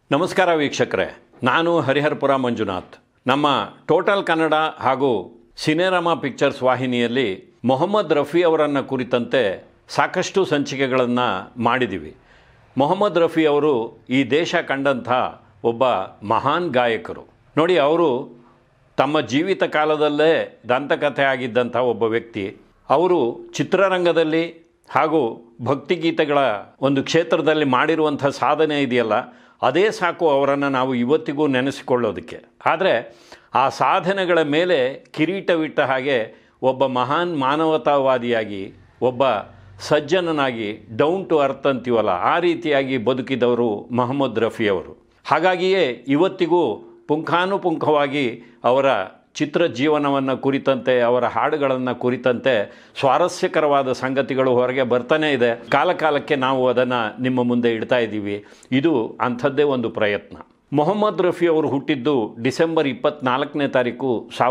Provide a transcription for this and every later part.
ನಮಸ್ಕಾರ ವೀಕ್ಷಕರೇ, ನಾನು ಹರಿಹರಪುರ ಮಂಜುನಾಥ್. ನಮ್ಮ ಟೋಟಲ್ ಕನ್ನಡ ಹಾಗೂ ಸಿನೆರಾಮಾ ಪಿಕ್ಚರ್ಸ್ ವಾಹಿನಿಯಲ್ಲಿ ಮೊಹಮ್ಮದ್ ರಫಿ ಅವರನ್ನು ಕುರಿತಂತೆ ಸಾಕಷ್ಟು ಸಂಚಿಕೆಗಳನ್ನು ಮಾಡಿದ್ದೀವಿ. ಮೊಹಮ್ಮದ್ ರಫಿ ಅವರು ಈ ದೇಶ ಕಂಡಂಥ ಒಬ್ಬ ಮಹಾನ್ ಗಾಯಕರು. ನೋಡಿ, ಅವರು ತಮ್ಮ ಜೀವಿತ ಕಾಲದಲ್ಲೇ ದಂತಕಥೆ ಆಗಿದ್ದಂಥ ಒಬ್ಬ ವ್ಯಕ್ತಿ. ಅವರು ಚಿತ್ರರಂಗದಲ್ಲಿ ಹಾಗೂ ಭಕ್ತಿಗೀತೆಗಳ ಒಂದು ಕ್ಷೇತ್ರದಲ್ಲಿ ಮಾಡಿರುವಂಥ ಸಾಧನೆ ಇದೆಯಲ್ಲ, ಅದೇ ಸಾಕು ಅವರನ್ನು ನಾವು ಇವತ್ತಿಗೂ ನೆನೆಸಿಕೊಳ್ಳೋದಕ್ಕೆ. ಆದರೆ ಆ ಸಾಧನೆಗಳ ಮೇಲೆ ಕಿರೀಟವಿಟ್ಟ ಹಾಗೆ ಒಬ್ಬ ಮಹಾನ್ ಮಾನವತಾವಾದಿಯಾಗಿ, ಒಬ್ಬ ಸಜ್ಜನನಾಗಿ, ಡೌನ್ ಟು ಅರ್ತ್ ಅಂತೀವಲ್ಲ, ಆ ರೀತಿಯಾಗಿ ಬದುಕಿದವರು ಮೊಹಮ್ಮದ್ ರಫಿ ಅವರು. ಹಾಗಾಗಿಯೇ ಇವತ್ತಿಗೂ ಪುಂಖಾನುಪುಂಖವಾಗಿ ಅವರ ಚಿತ್ರ ಜೀವನವನ್ನು ಕುರಿತಂತೆ, ಅವರ ಹಾಡುಗಳನ್ನು ಕುರಿತಂತೆ ಸ್ವಾರಸ್ಯಕರವಾದ ಸಂಗತಿಗಳು ಹೊರಗೆ ಬರ್ತಾನೇ ಇದೆ. ಕಾಲಕಾಲಕ್ಕೆ ನಾವು ಅದನ್ನು ನಿಮ್ಮ ಮುಂದೆ ಇಡ್ತಾ ಇದ್ದೀವಿ. ಇದು ಅಂಥದ್ದೇ ಒಂದು ಪ್ರಯತ್ನ. ಮೊಹಮ್ಮದ್ ರಫಿ ಅವರು ಹುಟ್ಟಿದ್ದು ಡಿಸೆಂಬರ್ 24ನೇ ತಾರೀಕು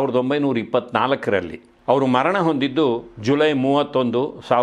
1924ರಲ್ಲಿ. ಅವರು ಮರಣ ಹೊಂದಿದ್ದು ಜುಲೈ 31,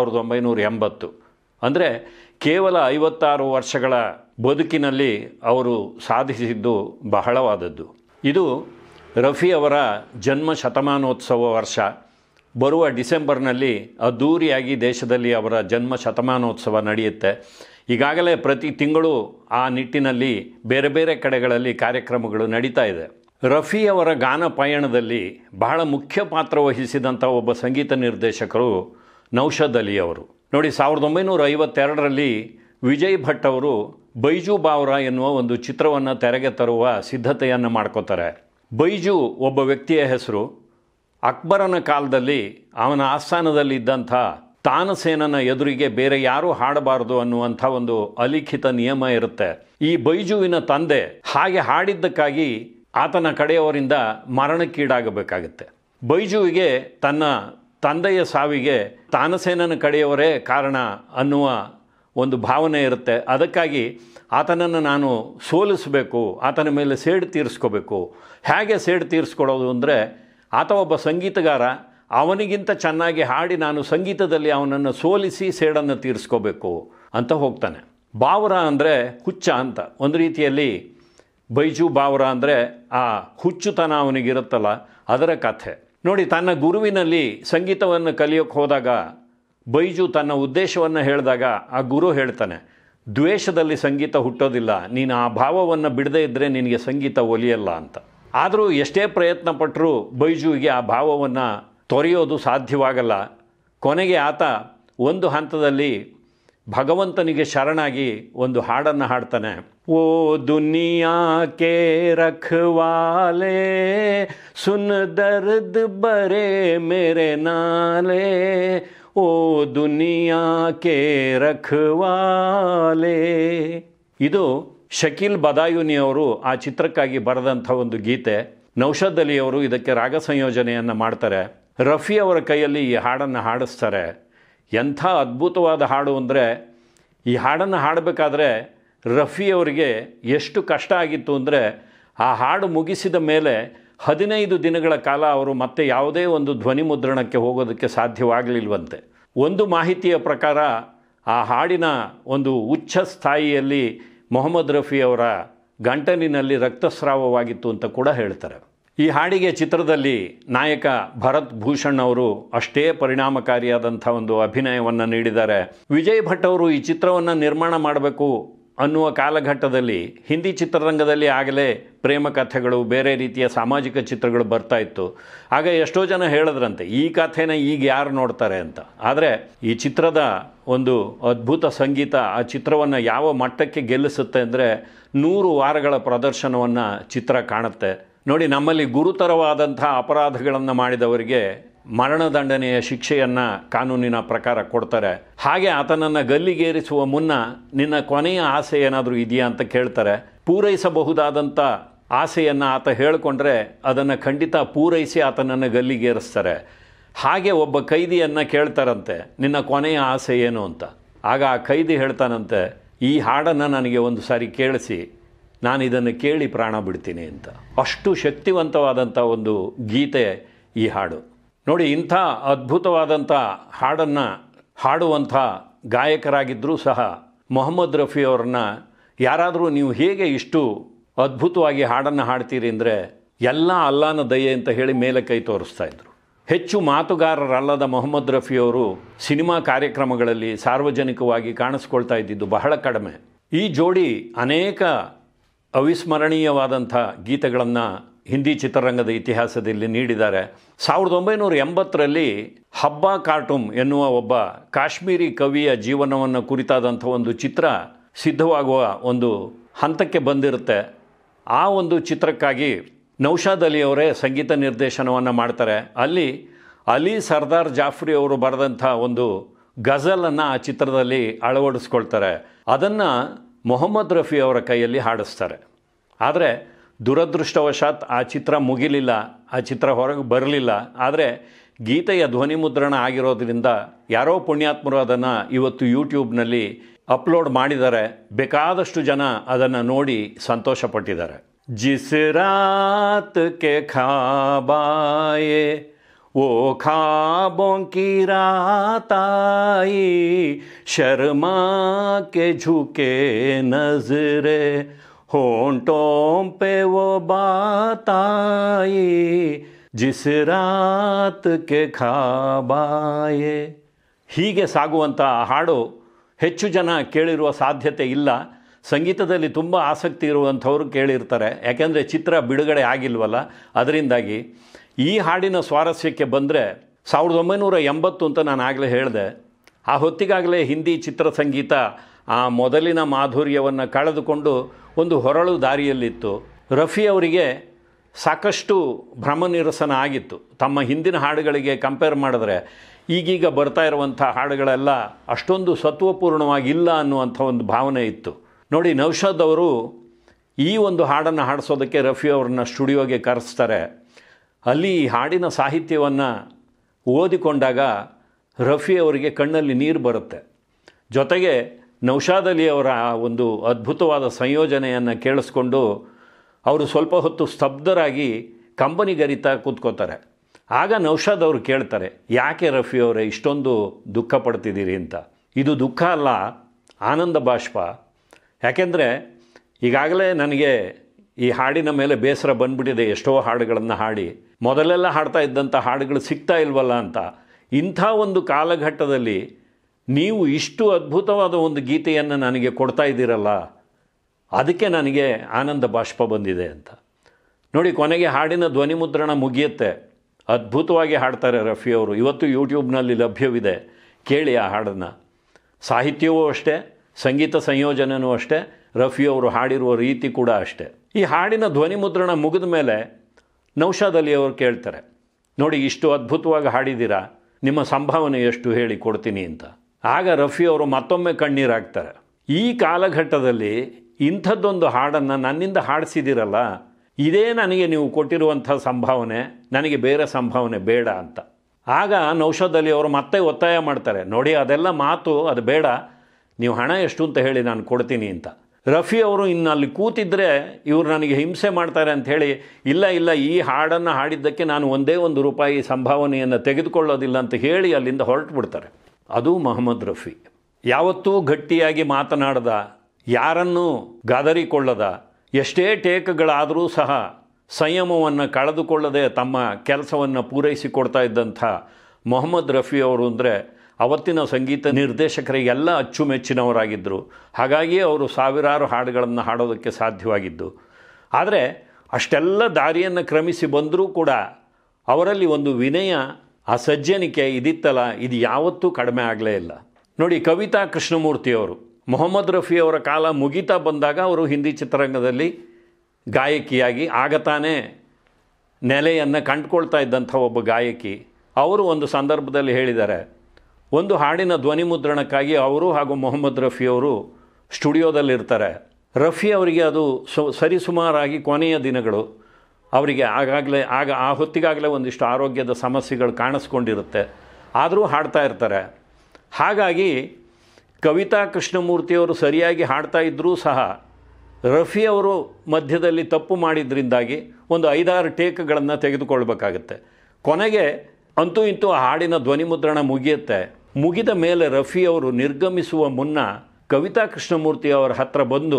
1980. ಅಂದರೆ ಕೇವಲ 56 ವರ್ಷಗಳ ಬದುಕಿನಲ್ಲಿ ಅವರು ಸಾಧಿಸಿದ್ದು ಬಹಳವಾದದ್ದು. ಇದು ರಫಿ ಅವರ ಜನ್ಮ ಶತಮಾನೋತ್ಸವ ವರ್ಷ. ಬರುವ ಡಿಸೆಂಬರ್ನಲ್ಲಿ ಅದ್ಧೂರಿಯಾಗಿ ದೇಶದಲ್ಲಿ ಅವರ ಜನ್ಮ ಶತಮಾನೋತ್ಸವ ನಡೆಯುತ್ತೆ. ಈಗಾಗಲೇ ಪ್ರತಿ ತಿಂಗಳು ಆ ನಿಟ್ಟಿನಲ್ಲಿ ಬೇರೆ ಬೇರೆ ಕಡೆಗಳಲ್ಲಿ ಕಾರ್ಯಕ್ರಮಗಳು ನಡೀತಾ ಇದೆ. ರಫಿ ಅವರ ಗಾನ ಪಯಣದಲ್ಲಿ ಬಹಳ ಮುಖ್ಯ ಪಾತ್ರ ವಹಿಸಿದಂಥ ಒಬ್ಬ ಸಂಗೀತ ನಿರ್ದೇಶಕರು ನೌಷದ್ ಅಲಿ ಅವರು. ನೋಡಿ, 1952ರಲ್ಲಿ ವಿಜಯ್ ಭಟ್ ಅವರು ಬೈಜು ಬಾವ್ರಾ ಎನ್ನುವ ಒಂದು ಚಿತ್ರವನ್ನು ತೆರೆಗೆ ತರುವ ಸಿದ್ಧತೆಯನ್ನು ಮಾಡ್ಕೋತಾರೆ. ಬೈಜು ಒಬ್ಬ ವ್ಯಕ್ತಿಯ ಹೆಸರು. ಅಕ್ಬರನ ಕಾಲದಲ್ಲಿ ಅವನ ಆಸ್ಥಾನದಲ್ಲಿದ್ದಂಥ ತಾನಸೇನನ ಎದುರಿಗೆ ಬೇರೆ ಯಾರೂ ಹಾಡಬಾರದು ಅನ್ನುವಂಥ ಒಂದು ಅಲಿಖಿತ ನಿಯಮ ಇರುತ್ತೆ. ಈ ಬೈಜುವಿನ ತಂದೆ ಹಾಗೆ ಹಾಡಿದ್ದಕ್ಕಾಗಿ ಆತನ ಕಡೆಯವರಿಂದ ಮರಣಕ್ಕೀಡಾಗಬೇಕಾಗತ್ತೆ. ಬೈಜುವಿಗೆ ತನ್ನ ತಂದೆಯ ಸಾವಿಗೆ ತಾನಸೇನನ ಕಡೆಯವರೇ ಕಾರಣ ಅನ್ನುವ ಒಂದು ಭಾವನೆ ಇರುತ್ತೆ. ಅದಕ್ಕಾಗಿ ಆತನನ್ನು ನಾನು ಸೋಲಿಸಬೇಕು, ಆತನ ಮೇಲೆ ಸೇಡು ತೀರಿಸ್ಕೋಬೇಕು. ಹೇಗೆ ಸೇಡು ತೀರಿಸ್ಕೊಳ್ಳೋದು ಅಂದರೆ, ಆತ ಒಬ್ಬ ಸಂಗೀತಗಾರ, ಅವನಿಗಿಂತ ಚೆನ್ನಾಗಿ ಹಾಡಿ ನಾನು ಸಂಗೀತದಲ್ಲಿ ಅವನನ್ನು ಸೋಲಿಸಿ ಸೇಡನ್ನು ತೀರಿಸ್ಕೋಬೇಕು ಅಂತ ಹೋಗ್ತಾನೆ. ಬಾವ್ರಾ ಅಂದರೆ ಹುಚ್ಚ ಅಂತ. ಒಂದು ರೀತಿಯಲ್ಲಿ ಬೈಜು ಬಾವ್ರಾ ಅಂದರೆ ಆ ಹುಚ್ಚುತನ ಅವನಿಗಿರುತ್ತಲ್ಲ, ಅದರ ಕಥೆ. ನೋಡಿ, ತನ್ನ ಗುರುವಿನಲ್ಲಿ ಸಂಗೀತವನ್ನು ಕಲಿಯೋಕ್ಕೆ ಹೋದಾಗ ಬೈಜು ತನ್ನ ಉದ್ದೇಶವನ್ನು ಹೇಳಿದಾಗ ಆ ಗುರು ಹೇಳ್ತಾನೆ, ದ್ವೇಷದಲ್ಲಿ ಸಂಗೀತ ಹುಟ್ಟೋದಿಲ್ಲ, ನೀನು ಆ ಭಾವವನ್ನು ಬಿಡದೇ ಇದ್ದರೆ ನಿನಗೆ ಸಂಗೀತ ಒಲಿಯಲ್ಲ ಅಂತ. ಆದರೂ ಎಷ್ಟೇ ಪ್ರಯತ್ನ ಪಟ್ಟರೂ ಬೈಜುವಿಗೆ ಆ ಭಾವವನ್ನು ತೊರೆಯೋದು ಸಾಧ್ಯವಾಗಲ್ಲ. ಕೊನೆಗೆ ಆತ ಒಂದು ಹಂತದಲ್ಲಿ ಭಗವಂತನಿಗೆ ಶರಣಾಗಿ ಒಂದು ಹಾಡನ್ನು ಹಾಡ್ತಾನೆ. ಓ ದುನಿಯಾ ಕೆ ರಖವಾಲೆ ಸುನ್ ದರ್ದ್ ಬರೆ ಮೇರೆ ನಾಲೆ, ಓ ದುನಿಯಾ ಕೆ ರಖವಾಲೆ. ಇದು ಶಕೀಲ್ ಬದಾಯುನಿ ಅವರು ಆ ಚಿತ್ರಕ್ಕಾಗಿ ಬರೆದಂಥ ಒಂದು ಗೀತೆ. ನೌಷದ್ ಅಲಿ ಅವರು ಇದಕ್ಕೆ ರಾಗ ಸಂಯೋಜನೆಯನ್ನು ಮಾಡ್ತಾರೆ. ರಫಿ ಅವರ ಕೈಯಲ್ಲಿ ಈ ಹಾಡನ್ನು ಹಾಡಿಸ್ತಾರೆ. ಎಂಥ ಅದ್ಭುತವಾದ ಹಾಡು ಅಂದರೆ, ಈ ಹಾಡನ್ನು ಹಾಡಬೇಕಾದ್ರೆ ರಫಿ ಅವರಿಗೆ ಎಷ್ಟು ಕಷ್ಟ ಆಗಿತ್ತು ಅಂದರೆ, ಆ ಹಾಡು ಮುಗಿಸಿದ ಮೇಲೆ 15 ದಿನಗಳ ಕಾಲ ಅವರು ಮತ್ತೆ ಯಾವುದೇ ಒಂದು ಧ್ವನಿ ಮುದ್ರಣಕ್ಕೆ ಹೋಗೋದಕ್ಕೆ ಸಾಧ್ಯವಾಗಲಿಲ್ವಂತೆ. ಒಂದು ಮಾಹಿತಿಯ ಪ್ರಕಾರ ಆ ಹಾಡಿನ ಒಂದು ಉಚ್ಚ ಸ್ಥಾಯಿಯಲ್ಲಿ ಮೊಹಮ್ಮದ್ ರಫಿ ಅವರ ಗಂಟಲಿನಲ್ಲಿ ರಕ್ತಸ್ರಾವವಾಗಿತ್ತು ಅಂತ ಕೂಡ ಹೇಳ್ತಾರೆ. ಈ ಹಾಡಿಗೆ ಚಿತ್ರದಲ್ಲಿ ನಾಯಕ ಭರತ್ ಭೂಷಣ್ ಅವರು ಅಷ್ಟೇ ಪರಿಣಾಮಕಾರಿಯಾದಂಥ ಒಂದು ಅಭಿನಯವನ್ನು ನೀಡಿದ್ದಾರೆ. ವಿಜಯ್ ಭಟ್ ಅವರು ಈ ಚಿತ್ರವನ್ನು ನಿರ್ಮಾಣ ಮಾಡಬೇಕು ಅನ್ನುವ ಕಾಲಘಟ್ಟದಲ್ಲಿ ಹಿಂದಿ ಚಿತ್ರರಂಗದಲ್ಲಿ ಆಗಲೇ ಪ್ರೇಮ ಕಥೆಗಳು, ಬೇರೆ ರೀತಿಯ ಸಾಮಾಜಿಕ ಚಿತ್ರಗಳು ಬರ್ತಾ ಇತ್ತು. ಆಗ ಎಷ್ಟೋ ಜನ ಹೇಳಿದ್ರಂತೆ, ಈ ಕಥೆನ ಈಗ ಯಾರು ನೋಡ್ತಾರೆ ಅಂತ. ಆದರೆ ಈ ಚಿತ್ರದ ಒಂದು ಅದ್ಭುತ ಸಂಗೀತ ಆ ಚಿತ್ರವನ್ನು ಯಾವ ಮಟ್ಟಕ್ಕೆ ಗೆಲ್ಲಿಸುತ್ತೆ ಅಂದರೆ, 100 ವಾರಗಳ ಪ್ರದರ್ಶನವನ್ನು ಚಿತ್ರ ಕಾಣುತ್ತೆ. ನೋಡಿ, ನಮ್ಮಲ್ಲಿ ಗುರುತರವಾದಂಥ ಅಪರಾಧಗಳನ್ನು ಮಾಡಿದವರಿಗೆ ಮರಣದಂಡನೆಯ ಶಿಕ್ಷೆಯನ್ನು ಕಾನೂನಿನ ಪ್ರಕಾರ ಕೊಡ್ತಾರೆ. ಹಾಗೆ ಆತನನ್ನು ಗಲ್ಲಿಗೇರಿಸುವ ಮುನ್ನ ನಿನ್ನ ಕೊನೆಯ ಆಸೆ ಏನಾದರೂ ಇದೆಯಾ ಅಂತ ಕೇಳ್ತಾರೆ. ಪೂರೈಸಬಹುದಾದಂಥ ಆಸೆಯನ್ನು ಆತ ಹೇಳಿಕೊಂಡ್ರೆ ಅದನ್ನು ಖಂಡಿತ ಪೂರೈಸಿ ಆತನನ್ನು ಗಲ್ಲಿಗೇರಿಸ್ತಾರೆ. ಹಾಗೆ ಒಬ್ಬ ಕೈದಿಯನ್ನು ಕೇಳ್ತಾರಂತೆ, ನಿನ್ನ ಕೊನೆಯ ಆಸೆ ಏನು ಅಂತ. ಆಗ ಆ ಕೈದಿ ಹೇಳ್ತಾನಂತೆ, ಈ ಹಾಡನ್ನು ನನಗೆ ಒಂದು ಸಾರಿ ಕೇಳಿಸಿ, ನಾನು ಇದನ್ನು ಕೇಳಿ ಪ್ರಾಣ ಬಿಡ್ತೀನಿ ಅಂತ. ಅಷ್ಟು ಶಕ್ತಿವಂತವಾದಂಥ ಒಂದು ಗೀತೆ ಈ ಹಾಡು. ನೋಡಿ, ಇಂಥ ಅದ್ಭುತವಾದಂಥ ಹಾಡನ್ನು ಹಾಡುವಂಥ ಗಾಯಕರಾಗಿದ್ದರೂ ಸಹ ಮೊಹಮ್ಮದ್ ರಫಿ ಅವ್ರನ್ನ ಯಾರಾದರೂ ನೀವು ಹೇಗೆ ಇಷ್ಟು ಅದ್ಭುತವಾಗಿ ಹಾಡನ್ನು ಹಾಡ್ತೀರಿ ಅಂದರೆ ಎಲ್ಲ ಅಲ್ಲಾನ ದಯೆ ಅಂತ ಹೇಳಿ ಮೇಲೆ ಕೈ ತೋರಿಸ್ತಾ ಇದ್ರು. ಹೆಚ್ಚು ಮಾತುಗಾರರಲ್ಲದ ಮೊಹಮ್ಮದ್ ರಫಿಯವರು ಸಿನಿಮಾ ಕಾರ್ಯಕ್ರಮಗಳಲ್ಲಿ ಸಾರ್ವಜನಿಕವಾಗಿ ಕಾಣಿಸ್ಕೊಳ್ತಾ ಇದ್ದಿದ್ದು ಬಹಳ ಕಡಿಮೆ. ಈ ಜೋಡಿ ಅನೇಕ ಅವಿಸ್ಮರಣೀಯವಾದಂಥ ಗೀತೆಗಳನ್ನು ಹಿಂದಿ ಚಿತ್ರರಂಗದ ಇತಿಹಾಸದಲ್ಲಿ ನೀಡಿದ್ದಾರೆ. 1980ರಲ್ಲಿ ಹಬ್ಬಾ ಖಾಟೂಮ್ ಎನ್ನುವ ಒಬ್ಬ ಕಾಶ್ಮೀರಿ ಕವಿಯ ಜೀವನವನ್ನು ಕುರಿತಾದಂಥ ಒಂದು ಚಿತ್ರ ಸಿದ್ಧವಾಗುವ ಒಂದು ಹಂತಕ್ಕೆ ಬಂದಿರುತ್ತೆ. ಆ ಒಂದು ಚಿತ್ರಕ್ಕಾಗಿ ನೌಶಾದ್ ಅಲಿ ಅವರೇ ಸಂಗೀತ ನಿರ್ದೇಶನವನ್ನು ಮಾಡ್ತಾರೆ. ಅಲ್ಲಿ ಅಲಿ ಸರ್ದಾರ್ ಜಾಫ್ರಿ ಅವರು ಬರೆದಂಥ ಒಂದು ಗಜಲನ್ನು ಆ ಚಿತ್ರದಲ್ಲಿ ಅಳವಡಿಸ್ಕೊಳ್ತಾರೆ. ಅದನ್ನು ಮೊಹಮ್ಮದ್ ರಫಿ ಅವರ ಕೈಯಲ್ಲಿ ಹಾಡಿಸ್ತಾರೆ. ಆದರೆ ದುರದೃಷ್ಟವಶಾತ್ ಆ ಚಿತ್ರ ಮುಗಿಲಿಲ್ಲ, ಆ ಚಿತ್ರ ಹೊರಗೆ ಬರಲಿಲ್ಲ. ಆದರೆ ಗೀತೆಯ ಧ್ವನಿ ಮುದ್ರಣ ಆಗಿರೋದ್ರಿಂದ ಯಾರೋ ಪುಣ್ಯಾತ್ಮರು ಅದನ್ನು ಇವತ್ತು ಯೂಟ್ಯೂಬ್ನಲ್ಲಿ ಅಪ್ಲೋಡ್ ಮಾಡಿದ್ದಾರೆ. ಬೇಕಾದಷ್ಟು ಜನ ಅದನ್ನು ನೋಡಿ ಸಂತೋಷಪಟ್ಟಿದ್ದಾರೆ. ಜಿಸ್ ರಾತ್ ಕೆ ಖಾಬಾಯೆ वो ख्वाबों की रात आई शर्मा के झुके नजरे होंठों पे वो बात आई जिस रात के ख्वाब आए. ಹೀಗೆ ಸಾಗುವಂಥ ಹಾಡು ಹೆಚ್ಚು ಜನ ಕೇಳಿರುವ ಸಾಧ್ಯತೆ ಇಲ್ಲ. ಸಂಗೀತದಲ್ಲಿ ತುಂಬ ಆಸಕ್ತಿ ಇರುವಂಥವರು ಕೇಳಿರ್ತಾರೆ, ಯಾಕೆಂದರೆ ಚಿತ್ರ ಬಿಡುಗಡೆ ಆಗಿಲ್ವಲ್ಲ. ಅದರಿಂದಾಗಿ ಈ ಹಾಡಿನ ಸ್ವಾರಸ್ಯಕ್ಕೆ ಬಂದರೆ 1980 ಅಂತ ನಾನು ಆಗಲೇ ಹೇಳಿದೆ. ಆ ಹೊತ್ತಿಗಾಗಲೇ ಹಿಂದಿ ಚಿತ್ರಸಂಗೀತ ಆ ಮೊದಲಿನ ಮಾಧುರ್ಯವನ್ನು ಕಳೆದುಕೊಂಡು ಒಂದು ಹೊರಳು ದಾರಿಯಲ್ಲಿತ್ತು. ರಫಿ ಅವರಿಗೆ ಸಾಕಷ್ಟು ಭ್ರಮನಿರಸನ ಆಗಿತ್ತು. ತಮ್ಮ ಹಿಂದಿನ ಹಾಡುಗಳಿಗೆ ಕಂಪೇರ್ ಮಾಡಿದ್ರೆ ಈಗೀಗ ಬರ್ತಾ ಇರುವಂಥ ಹಾಡುಗಳೆಲ್ಲ ಅಷ್ಟೊಂದು ಸತ್ವಪೂರ್ಣವಾಗಿಲ್ಲ ಅನ್ನುವಂಥ ಒಂದು ಭಾವನೆ ಇತ್ತು. ನೋಡಿ, ನೌಶಾದ್ ಅವರು ಈ ಒಂದು ಹಾಡನ್ನು ಹಾಡಿಸೋದಕ್ಕೆ ರಫಿ ಅವ್ರನ್ನ ಸ್ಟುಡಿಯೋಗೆ ಕರೆಸ್ತಾರೆ. ಅಲ್ಲಿ ಈ ಹಾಡಿನ ಸಾಹಿತ್ಯವನ್ನು ಓದಿಕೊಂಡಾಗ ರಫಿ ಅವರಿಗೆ ಕಣ್ಣಲ್ಲಿ ನೀರು ಬರುತ್ತೆ. ಜೊತೆಗೆ ನೌಶಾದ್ ಅಲಿ ಅವರ ಒಂದು ಅದ್ಭುತವಾದ ಸಂಯೋಜನೆಯನ್ನು ಕೇಳಿಸ್ಕೊಂಡು ಅವರು ಸ್ವಲ್ಪ ಹೊತ್ತು ಸ್ತಬ್ಧರಾಗಿ ಕಂಬನಿಗರಿತಾ ಕೂತ್ಕೋತಾರೆ. ಆಗ ನೌಶಾದ್ ಅವರು ಕೇಳ್ತಾರೆ, ಯಾಕೆ ರಫಿ ಅವರೇ ಇಷ್ಟೊಂದು ದುಃಖ ಪಡ್ತಿದ್ದೀರಿ ಅಂತ. ಇದು ದುಃಖ ಅಲ್ಲ, ಆನಂದ ಬಾಷ್ಪ. ಯಾಕೆಂದರೆ ಈಗಾಗಲೇ ನನಗೆ ಈ ಹಾಡಿನ ಮೇಲೆ ಬೇಸರ ಬಂದ್ಬಿಟ್ಟಿದೆ. ಎಷ್ಟೋ ಹಾಡುಗಳನ್ನು ಹಾಡಿ ಮೊದಲೆಲ್ಲ ಹಾಡ್ತಾ ಇದ್ದಂಥ ಹಾಡುಗಳು ಸಿಗ್ತಾ ಇಲ್ವಲ್ಲ ಅಂತ. ಇಂಥ ಒಂದು ಕಾಲಘಟ್ಟದಲ್ಲಿ ನೀವು ಇಷ್ಟು ಅದ್ಭುತವಾದ ಒಂದು ಗೀತೆಯನ್ನು ನನಗೆ ಕೊಡ್ತಾ ಇದ್ದೀರಲ್ಲ, ಅದಕ್ಕೆ ನನಗೆ ಆನಂದ ಬಾಷ್ಪ ಬಂದಿದೆ ಅಂತ. ನೋಡಿ, ಕೊನೆಗೆ ಹಾಡಿನ ಧ್ವನಿ ಮುದ್ರಣ ಮುಗಿಯುತ್ತೆ. ಅದ್ಭುತವಾಗಿ ಹಾಡ್ತಾರೆ ರಫಿ ಅವರು. ಇವತ್ತು ಯೂಟ್ಯೂಬ್ನಲ್ಲಿ ಲಭ್ಯವಿದೆ, ಕೇಳಿ ಆ ಹಾಡನ್ನು. ಸಾಹಿತ್ಯವೂ ಅಷ್ಟೇ, ಸಂಗೀತ ಸಂಯೋಜನೆಯೂ ಅಷ್ಟೇ, ರಫಿ ಅವರು ಹಾಡಿರುವ ರೀತಿ ಕೂಡ ಅಷ್ಟೇ. ಈ ಹಾಡಿನ ಧ್ವನಿ ಮುದ್ರಣ ಮುಗಿದ ಮೇಲೆ ನೌಶಾದ್ ಅಲಿ ಅವರು ಕೇಳ್ತಾರೆ, ನೋಡಿ ಇಷ್ಟು ಅದ್ಭುತವಾಗಿ ಹಾಡಿದ್ದೀರಾ, ನಿಮ್ಮ ಸಂಭಾವನೆ ಎಷ್ಟು ಹೇಳಿ ಕೊಡ್ತೀನಿ ಅಂತ. ಆಗ ರಫಿ ಅವರು ಮತ್ತೊಮ್ಮೆ ಕಣ್ಣೀರಾಗ್ತಾರೆ. ಈ ಕಾಲಘಟ್ಟದಲ್ಲಿ ಇಂಥದ್ದೊಂದು ಹಾಡನ್ನು ನನ್ನಿಂದ ಹಾಡಿಸಿದ್ದೀರಲ್ಲ, ಇದೇ ನನಗೆ ನೀವು ಕೊಟ್ಟಿರುವಂಥ ಸಂಭಾವನೆ, ನನಗೆ ಬೇರೆ ಸಂಭಾವನೆ ಬೇಡ ಅಂತ. ಆಗ ನೌಶಾದ್ ಅಲಿ ಅವರು ಮತ್ತೆ ಒತ್ತಾಯ ಮಾಡ್ತಾರೆ, ನೋಡಿ ಅದೆಲ್ಲ ಮಾತು, ಅದು ಬೇಡ, ನೀವು ಹಣ ಎಷ್ಟು ಅಂತ ಹೇಳಿ ನಾನು ಕೊಡ್ತೀನಿ ಅಂತ. ರಫಿ ಅವರು ಇನ್ನು ಅಲ್ಲಿ ಕೂತಿದ್ದರೆ ಇವರು ನನಗೆ ಹಿಂಸೆ ಮಾಡ್ತಾರೆ ಅಂಥೇಳಿ, ಇಲ್ಲ ಇಲ್ಲ, ಈ ಹಾಡನ್ನು ಹಾಡಿದ್ದಕ್ಕೆ ನಾನು ಒಂದೇ ರೂಪಾಯಿ ಸಂಭಾವನೆಯನ್ನು ತೆಗೆದುಕೊಳ್ಳೋದಿಲ್ಲ ಅಂತ ಹೇಳಿ ಅಲ್ಲಿಂದ ಹೊರಟು ಬಿಡ್ತಾರೆ. ಅದು ಮೊಹಮ್ಮದ್ ರಫಿ. ಯಾವತ್ತೂ ಗಟ್ಟಿಯಾಗಿ ಮಾತನಾಡದ, ಯಾರನ್ನೂ ಗಾದರಿಕೊಳ್ಳದ, ಎಷ್ಟೇ ಟೇಕ್ಗಳಾದರೂ ಸಹ ಸಂಯಮವನ್ನು ಕಳೆದುಕೊಳ್ಳದೆ ತಮ್ಮ ಕೆಲಸವನ್ನು ಪೂರೈಸಿಕೊಡ್ತಾ ಇದ್ದಂಥ ಮೊಹಮ್ಮದ್ ರಫಿ ಅವರು ಅಂದರೆ ಅವತ್ತಿನ ಸಂಗೀತ ನಿರ್ದೇಶಕರಿಗೆಲ್ಲ ಅಚ್ಚುಮೆಚ್ಚಿನವರಾಗಿದ್ದರು. ಹಾಗಾಗಿಯೇ ಅವರು ಸಾವಿರಾರು ಹಾಡುಗಳನ್ನು ಹಾಡೋದಕ್ಕೆ ಸಾಧ್ಯವಾಗಿದ್ದು. ಆದರೆ ಅಷ್ಟೆಲ್ಲ ದಾರಿಯನ್ನು ಕ್ರಮಿಸಿ ಬಂದರೂ ಕೂಡ ಅವರಲ್ಲಿ ಒಂದು ವಿನಯ, ಆ ಸಜ್ಜನಿಕೆ ಇದಿತ್ತಲ್ಲ, ಇದು ಯಾವತ್ತೂ ಕಡಿಮೆ ಆಗಲೇ ಇಲ್ಲ. ನೋಡಿ, ಕವಿತಾ ಕೃಷ್ಣಮೂರ್ತಿಯವರು ಮೊಹಮ್ಮದ್ ರಫಿ ಅವರ ಕಾಲ ಮುಗಿತಾ ಬಂದಾಗ ಅವರು ಹಿಂದಿ ಚಿತ್ರರಂಗದಲ್ಲಿ ಗಾಯಕಿಯಾಗಿ ಆಗ ತಾನೇ ನೆಲೆಯನ್ನು ಕಂಡುಕೊಳ್ತಾ ಇದ್ದಂಥ ಒಬ್ಬ ಗಾಯಕಿ. ಅವರು ಒಂದು ಸಂದರ್ಭದಲ್ಲಿ ಹೇಳಿದ್ದಾರೆ, ಒಂದು ಹಾಡಿನ ಧ್ವನಿ ಮುದ್ರಣಕ್ಕಾಗಿ ಅವರು ಹಾಗೂ ಮೊಹಮ್ಮದ್ ರಫಿ ಅವರು ಸ್ಟುಡಿಯೋದಲ್ಲಿರ್ತಾರೆ. ರಫಿ ಅವರಿಗೆ ಅದು ಸರಿಸುಮಾರಾಗಿ ಕೊನೆಯ ದಿನಗಳು. ಅವರಿಗೆ ಆ ಹೊತ್ತಿಗಾಗಲೇ ಒಂದಿಷ್ಟು ಆರೋಗ್ಯದ ಸಮಸ್ಯೆಗಳು ಕಾಣಿಸ್ಕೊಂಡಿರುತ್ತೆ. ಆದರೂ ಹಾಡ್ತಾ ಇರ್ತಾರೆ. ಹಾಗಾಗಿ ಕವಿತಾ ಕೃಷ್ಣಮೂರ್ತಿಯವರು ಸರಿಯಾಗಿ ಹಾಡ್ತಾ ಇದ್ದರೂ ಸಹ ರಫಿ ಅವರು ಮಧ್ಯದಲ್ಲಿ ತಪ್ಪು ಮಾಡಿದ್ರಿಂದಾಗಿ ಒಂದು 5-6 ಟೇಕ್ಗಳನ್ನು ತೆಗೆದುಕೊಳ್ಬೇಕಾಗತ್ತೆ. ಕೊನೆಗೆ ಅಂತೂ ಇಂತೂ ಆ ಹಾಡಿನ ಧ್ವನಿ ಮುದ್ರಣ ಮುಗಿಯುತ್ತೆ. ಮುಗಿದ ಮೇಲೆ ರಫಿ ಅವರು ನಿರ್ಗಮಿಸುವ ಮುನ್ನ ಕವಿತಾ ಕೃಷ್ಣಮೂರ್ತಿ ಅವರ ಹತ್ರ ಬಂದು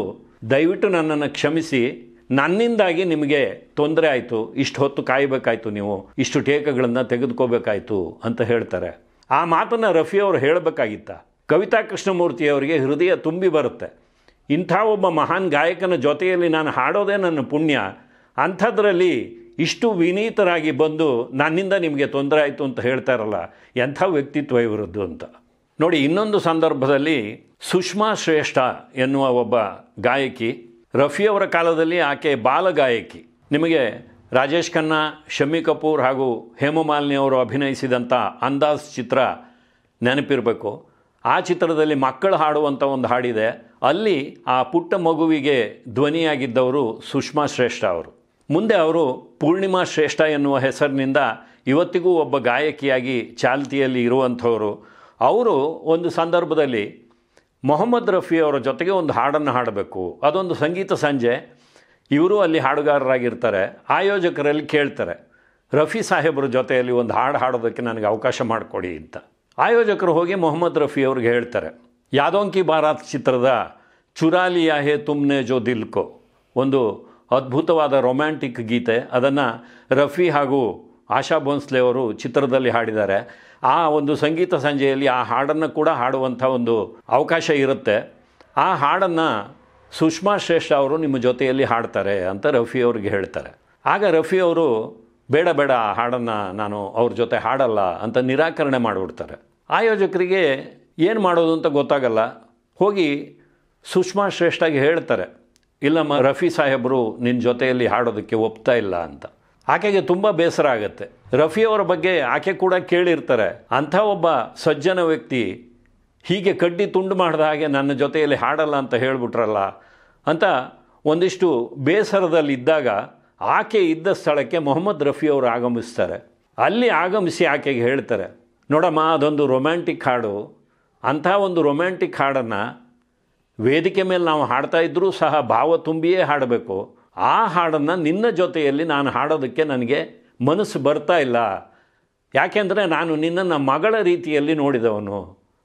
ದಯವಿಟ್ಟು ನನ್ನನ್ನು ಕ್ಷಮಿಸಿ, ನನ್ನಿಂದಾಗಿ ನಿಮಗೆ ತೊಂದರೆ ಆಯಿತು, ಇಷ್ಟು ಹೊತ್ತು ಕಾಯಬೇಕಾಯ್ತು, ನೀವು ಇಷ್ಟು ಟೇಕಗಳನ್ನು ತೆಗೆದುಕೋಬೇಕಾಯ್ತು ಅಂತ ಹೇಳ್ತಾರೆ. ಆ ಮಾತನ್ನು ರಫಿ ಅವರು ಹೇಳಬೇಕಾಗಿತ್ತ? ಕವಿತಾ ಕೃಷ್ಣಮೂರ್ತಿಯವರಿಗೆ ಹೃದಯ ತುಂಬಿ ಬರುತ್ತೆ. ಇಂಥ ಒಬ್ಬ ಮಹಾನ್ ಗಾಯಕನ ಜೊತೆಯಲ್ಲಿ ನಾನು ಹಾಡೋದೇ ನನ್ನ ಪುಣ್ಯ, ಅಂಥದ್ರಲ್ಲಿ ಇಷ್ಟು ವಿನೀತರಾಗಿ ಬಂದು ನನ್ನಿಂದ ನಿಮಗೆ ತೊಂದರೆ ಆಯಿತು ಅಂತ ಹೇಳ್ತಾರಲ್ಲ, ಎಂಥ ವ್ಯಕ್ತಿತ್ವ ಇವರದ್ದು ಅಂತ. ನೋಡಿ, ಇನ್ನೊಂದು ಸಂದರ್ಭದಲ್ಲಿ ಸುಷ್ಮಾ ಶ್ರೇಷ್ಠ ಎನ್ನುವ ಒಬ್ಬ ಗಾಯಕಿ, ರಫಿಯವರ ಕಾಲದಲ್ಲಿ ಆಕೆ ಬಾಲಗಾಯಕಿ. ನಿಮಗೆ ರಾಜೇಶ್ ಖನ್ನಾ, ಶಮ್ಮಿ ಕಪೂರ್ ಹಾಗೂ ಹೇಮಮಾಲಿನಿ ಅವರು ಅಭಿನಯಿಸಿದಂಥ ಅಂದಾಜ್ ಚಿತ್ರ ನೆನಪಿರಬೇಕು. ಆ ಚಿತ್ರದಲ್ಲಿ ಮಕ್ಕಳು ಹಾಡುವಂಥ ಒಂದು ಹಾಡಿದೆ. ಅಲ್ಲಿ ಆ ಪುಟ್ಟ ಮಗುವಿಗೆ ಧ್ವನಿಯಾಗಿದ್ದವರು ಸುಷ್ಮಾ ಶ್ರೇಷ್ಠ ಅವರು. ಮುಂದೆ ಅವರು ಪೂರ್ಣಿಮಾ ಶ್ರೇಷ್ಠ ಎನ್ನುವ ಹೆಸರಿನಿಂದ ಇವತ್ತಿಗೂ ಒಬ್ಬ ಗಾಯಕಿಯಾಗಿ ಚಾಲ್ತಿಯಲ್ಲಿ ಇರುವಂಥವರು. ಅವರು ಒಂದು ಸಂದರ್ಭದಲ್ಲಿ ಮೊಹಮ್ಮದ್ ರಫಿ ಅವರ ಜೊತೆಗೆ ಒಂದು ಹಾಡನ್ನು ಹಾಡಬೇಕು. ಅದೊಂದು ಸಂಗೀತ ಸಂಜೆ. ಇವರು ಅಲ್ಲಿ ಹಾಡುಗಾರರಾಗಿರ್ತಾರೆ. ಆಯೋಜಕರಲ್ಲಿ ಕೇಳ್ತಾರೆ, ರಫಿ ಸಾಹೇಬ್ರ ಜೊತೆಯಲ್ಲಿ ಒಂದು ಹಾಡು ಹಾಡೋದಕ್ಕೆ ನನಗೆ ಅವಕಾಶ ಮಾಡಿಕೊಡಿ ಅಂತ. ಆಯೋಜಕರು ಹೋಗಿ ಮೊಹಮ್ಮದ್ ರಫಿ ಅವ್ರಿಗೆ ಹೇಳ್ತಾರೆ, ಯಾದೋಂ ಕಿ ಬಾರಾತ್ ಚಿತ್ರದ ಚುರಾ ಲಿಯಾ ಹೇ ತುಮ್ನೆ ಜೋ ದಿಲ್ ಕೋ, ಒಂದು ಅದ್ಭುತವಾದ ರೊಮ್ಯಾಂಟಿಕ್ ಗೀತೆ. ಅದನ್ನು ರಫಿ ಹಾಗೂ ಆಶಾ ಭೋನ್ಸ್ಲೆ ಅವರು ಚಿತ್ರದಲ್ಲಿ ಹಾಡಿದ್ದಾರೆ. ಆ ಒಂದು ಸಂಗೀತ ಸಂಜೆಯಲ್ಲಿ ಆ ಹಾಡನ್ನು ಕೂಡ ಹಾಡುವಂಥ ಒಂದು ಅವಕಾಶ ಇರುತ್ತೆ. ಆ ಹಾಡನ್ನು ಸುಷ್ಮಾ ಶ್ರೇಷ್ಠ ಅವರು ನಿಮ್ಮ ಜೊತೆಯಲ್ಲಿ ಹಾಡ್ತಾರೆ ಅಂತ ರಫಿ ಅವ್ರಿಗೆ ಹೇಳ್ತಾರೆ. ಆಗ ರಫಿ ಅವರು ಬೇಡ ಬೇಡ, ಆ ಹಾಡನ್ನು ನಾನು ಅವ್ರ ಜೊತೆ ಹಾಡಲ್ಲ ಅಂತ ನಿರಾಕರಣೆ ಮಾಡಿಬಿಡ್ತಾರೆ. ಆಯೋಜಕರಿಗೆ ಏನು ಮಾಡೋದು ಅಂತ ಗೊತ್ತಾಗಲ್ಲ. ಹೋಗಿ ಸುಷ್ಮಾ ಶ್ರೇಷ್ಠಗೆ ಹೇಳ್ತಾರೆ, ಇಲ್ಲಮ್ಮ, ರಫಿ ಸಾಹೇಬರು ನಿನ್ನ ಜೊತೆಯಲ್ಲಿ ಹಾಡೋದಕ್ಕೆ ಒಪ್ತಾ ಇಲ್ಲ ಅಂತ. ಆಕೆಗೆ ತುಂಬ ಬೇಸರ ಆಗುತ್ತೆ. ರಫಿಯವರ ಬಗ್ಗೆ ಆಕೆ ಕೂಡ ಕೇಳಿರ್ತಾರೆ, ಅಂಥ ಒಬ್ಬ ಸಜ್ಜನ ವ್ಯಕ್ತಿ ಹೀಗೆ ಕಡ್ಡಿ ತುಂಡು ಮಾಡಿದ ಹಾಗೆ ನನ್ನ ಜೊತೆಯಲ್ಲಿ ಹಾಡಲ್ಲ ಅಂತ ಹೇಳಿಬಿಟ್ರಲ್ಲ ಅಂತ ಒಂದಿಷ್ಟು ಬೇಸರದಲ್ಲಿದ್ದಾಗ ಆಕೆ ಇದ್ದ ಸ್ಥಳಕ್ಕೆ ಮೊಹಮ್ಮದ್ ರಫಿ ಅವರು ಆಗಮಿಸ್ತಾರೆ. ಅಲ್ಲಿ ಆಗಮಿಸಿ ಆಕೆಗೆ ಹೇಳ್ತಾರೆ, ನೋಡಮ್ಮ, ಅದೊಂದು ರೊಮ್ಯಾಂಟಿಕ್ ಹಾಡು. ಅಂಥ ಒಂದು ರೊಮ್ಯಾಂಟಿಕ್ ಹಾಡನ್ನು ವೇದಿಕೆ ಮೇಲೆ ನಾವು ಹಾಡ್ತಾ ಇದ್ದರೂ ಸಹ ಭಾವ ತುಂಬಿಯೇ ಹಾಡಬೇಕು. ಆ ಹಾಡನ್ನು ನಿನ್ನ ಜೊತೆಯಲ್ಲಿ ನಾನು ಹಾಡೋದಕ್ಕೆ ನನಗೆ ಮನಸ್ಸು ಬರ್ತಾ ಇಲ್ಲ. ಯಾಕೆಂದರೆ ನಾನು ನಿನ್ನನ್ನು ಮಗಳ ರೀತಿಯಲ್ಲಿ ನೋಡಿದವನು.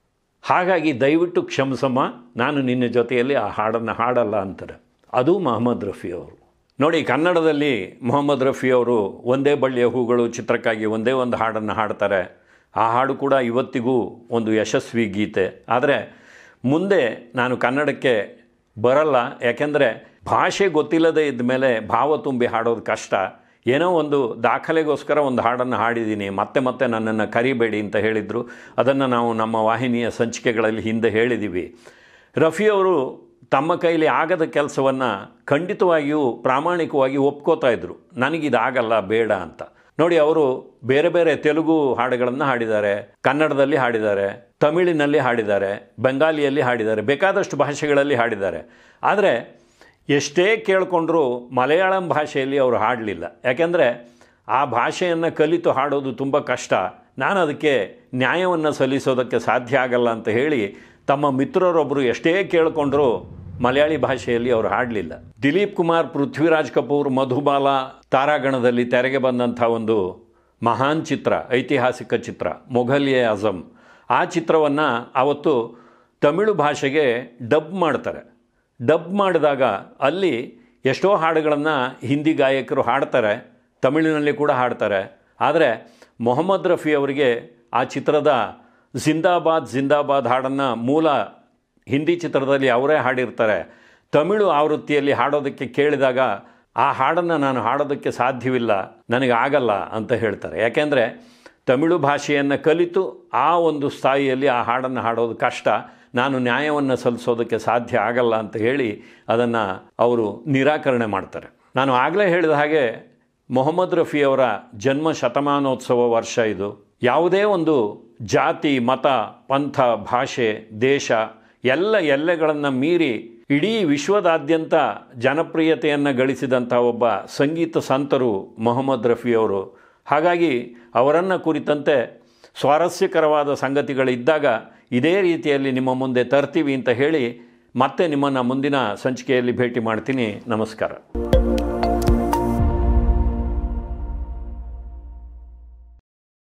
ಹಾಗಾಗಿ ದಯವಿಟ್ಟು ಕ್ಷಮಿಸಮ್ಮ, ನಾನು ನಿನ್ನ ಜೊತೆಯಲ್ಲಿ ಆ ಹಾಡನ್ನು ಹಾಡಲ್ಲ ಅಂತಾರೆ. ಅದು ಮೊಹಮ್ಮದ್ ರಫಿ ಅವರು. ನೋಡಿ, ಕನ್ನಡದಲ್ಲಿ ಮೊಹಮ್ಮದ್ ರಫಿ ಅವರು ಒಂದೇ ಬಳ್ಳಿಯ ಹೂಗಳು ಚಿತ್ರಕ್ಕಾಗಿ ಒಂದೇ ಒಂದು ಹಾಡನ್ನು ಹಾಡ್ತಾರೆ. ಆ ಹಾಡು ಕೂಡ ಇವತ್ತಿಗೂ ಒಂದು ಯಶಸ್ವಿ ಗೀತೆ. ಆದರೆ ಮುಂದೆ ನಾನು ಕನ್ನಡಕ್ಕೆ ಬರಲ್ಲ, ಯಾಕೆಂದರೆ ಭಾಷೆ ಗೊತ್ತಿಲ್ಲದೆ ಇದ್ದ ಮೇಲೆ ಭಾವ ತುಂಬಿ ಹಾಡೋದು ಕಷ್ಟ. ಏನೋ ಒಂದು ದಾಖಲೆಗೋಸ್ಕರ ಒಂದು ಹಾಡನ್ನು ಹಾಡಿದ್ದೀನಿ, ಮತ್ತೆ ಮತ್ತೆ ನನ್ನನ್ನು ಕರಿಬೇಡಿ ಅಂತ ಹೇಳಿದರು. ಅದನ್ನು ನಾವು ನಮ್ಮ ವಾಹಿನಿಯ ಸಂಚಿಕೆಗಳಲ್ಲಿ ಹಿಂದೆ ಹೇಳಿದ್ದೀವಿ. ರಫಿಯವರು ತಮ್ಮ ಕೈಲಿ ಆಗದ ಕೆಲಸವನ್ನು ಖಂಡಿತವಾಗಿಯೂ ಪ್ರಾಮಾಣಿಕವಾಗಿ ಒಪ್ಕೋತಾ ಇದ್ದರು, ನನಗಿದಾಗಲ್ಲ, ಬೇಡ ಅಂತ. ನೋಡಿ, ಅವರು ಬೇರೆ ಬೇರೆ ತೆಲುಗು ಹಾಡುಗಳನ್ನು ಹಾಡಿದ್ದಾರೆ, ಕನ್ನಡದಲ್ಲಿ ಹಾಡಿದ್ದಾರೆ, ತಮಿಳಿನಲ್ಲಿ ಹಾಡಿದ್ದಾರೆ, ಬೆಂಗಾಲಿಯಲ್ಲಿ ಹಾಡಿದ್ದಾರೆ, ಬೇಕಾದಷ್ಟು ಭಾಷೆಗಳಲ್ಲಿ ಹಾಡಿದ್ದಾರೆ. ಆದರೆ ಎಷ್ಟೇ ಕೇಳಿಕೊಂಡ್ರೂ ಮಲಯಾಳಂ ಭಾಷೆಯಲ್ಲಿ ಅವರು ಹಾಡಲಿಲ್ಲ. ಯಾಕೆಂದರೆ ಆ ಭಾಷೆಯನ್ನು ಕಲಿತು ಹಾಡೋದು ತುಂಬ ಕಷ್ಟ, ನಾನು ಅದಕ್ಕೆ ನ್ಯಾಯವನ್ನು ಸಲ್ಲಿಸೋದಕ್ಕೆ ಸಾಧ್ಯ ಆಗಲ್ಲ ಅಂತ ಹೇಳಿ ತಮ್ಮ ಮಿತ್ರರೊಬ್ಬರು ಎಷ್ಟೇ ಕೇಳಿಕೊಂಡ್ರೂ ಮಲಯಾಳಿ ಭಾಷೆಯಲ್ಲಿ ಅವರು ಹಾಡಲಿಲ್ಲ. ದಿಲೀಪ್ ಕುಮಾರ್, ಪೃಥ್ವಿರಾಜ್ ಕಪೂರ್, ಮಧುಬಾಲ ತಾರಾಗಣದಲ್ಲಿ ತೆರೆಗೆ ಬಂದಂಥ ಒಂದು ಮಹಾನ್ ಚಿತ್ರ, ಐತಿಹಾಸಿಕ ಚಿತ್ರ ಮೊಘಲ್-ಎ-ಆಜಮ್. ಆ ಚಿತ್ರವನ್ನು ಅವತ್ತು ತಮಿಳು ಭಾಷೆಗೆ ಡಬ್ ಮಾಡ್ತಾರೆ. ಡಬ್ ಮಾಡಿದಾಗ ಅಲ್ಲಿ ಎಷ್ಟೋ ಹಾಡುಗಳನ್ನು ಹಿಂದಿ ಗಾಯಕರು ಹಾಡ್ತಾರೆ, ತಮಿಳಿನಲ್ಲಿ ಕೂಡ ಹಾಡ್ತಾರೆ. ಆದರೆ ಮೊಹಮ್ಮದ್ ರಫಿ ಅವರಿಗೆ ಆ ಚಿತ್ರದ ಜಿಂದಾಬಾದ್ ಜಿಂದಾಬಾದ್ ಹಾಡನ್ನು ಮೂಲ ಹಿಂದಿ ಚಿತ್ರದಲ್ಲಿ ಅವರೇ ಹಾಡಿರ್ತಾರೆ. ತಮಿಳು ಆವೃತ್ತಿಯಲ್ಲಿ ಹಾಡೋದಕ್ಕೆ ಕೇಳಿದಾಗ ಆ ಹಾಡನ್ನು ನಾನು ಹಾಡೋದಕ್ಕೆ ಸಾಧ್ಯವಿಲ್ಲ, ನನಗೆ ಆಗಲ್ಲ ಅಂತ ಹೇಳ್ತಾರೆ. ಯಾಕೆಂದರೆ ತಮಿಳು ಭಾಷೆಯನ್ನು ಕಲಿತು ಆ ಒಂದು ಸ್ಥಾಯಿಯಲ್ಲಿ ಆ ಹಾಡನ್ನು ಹಾಡೋದು ಕಷ್ಟ, ನಾನು ನ್ಯಾಯವನ್ನು ಸಲ್ಲಿಸೋದಕ್ಕೆ ಸಾಧ್ಯ ಆಗಲ್ಲ ಅಂತ ಹೇಳಿ ಅದನ್ನು ಅವರು ನಿರಾಕರಣೆ ಮಾಡ್ತಾರೆ. ನಾನು ಆಗಲೇ ಹೇಳಿದ ಹಾಗೆ ಮೊಹಮ್ಮದ್ ರಫಿಯವರ ಜನ್ಮ ಶತಮಾನೋತ್ಸವ ವರ್ಷ ಇದು. ಯಾವುದೇ ಒಂದು ಜಾತಿ, ಮತ, ಪಂಥ, ಭಾಷೆ, ದೇಶ ಎಲ್ಲ ಎಲ್ಲೆಗಳನ್ನು ಮೀರಿ ಇಡೀ ವಿಶ್ವದಾದ್ಯಂತ ಜನಪ್ರಿಯತೆಯನ್ನು ಗಳಿಸಿದಂಥ ಒಬ್ಬ ಸಂಗೀತ ಸಂತರು ಮೊಹಮ್ಮದ್ ರಫಿಯವರು. ಹಾಗಾಗಿ ಅವರನ್ನು ಕುರಿತಂತೆ ಸ್ವಾರಸ್ಯಕರವಾದ ಸಂಗತಿಗಳಿದ್ದಾಗ ಇದೇ ರೀತಿಯಲ್ಲಿ ನಿಮ್ಮ ಮುಂದೆ ತರ್ತೀವಿ ಅಂತ ಹೇಳಿ ಮತ್ತೆ ನಿಮ್ಮನ್ನು ಮುಂದಿನ ಸಂಚಿಕೆಯಲ್ಲಿ ಭೇಟಿ ಮಾಡ್ತೀನಿ. ನಮಸ್ಕಾರ.